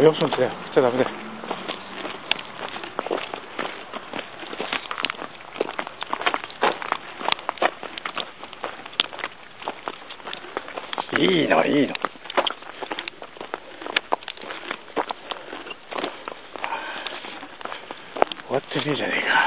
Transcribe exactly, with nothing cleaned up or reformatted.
よそんちだよ。振っちゃダメだよ。いいの、いいの。終わってねえじゃねえか。